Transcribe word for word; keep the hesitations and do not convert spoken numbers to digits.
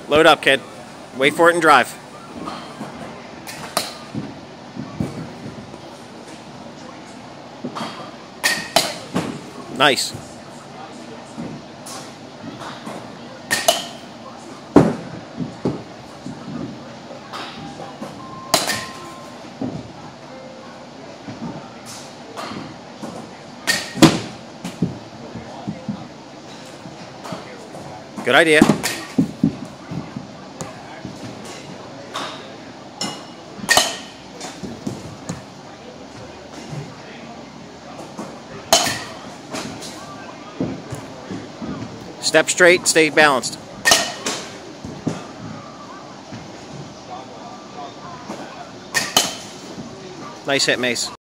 Load up, kid. Wait for it and drive. Nice. Good idea. Step straight, stay balanced. Nice hit, Mace.